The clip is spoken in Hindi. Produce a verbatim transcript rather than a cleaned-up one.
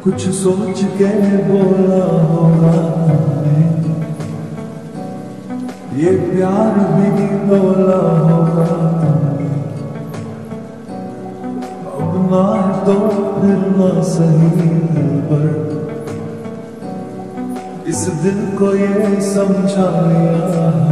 कुछ सोच के बोला होगा तुमने, ये प्यार भी बोला होगा तुमने। अब ना है तो फिर ना सही दिलबर, इस दिल को ये समझा लिया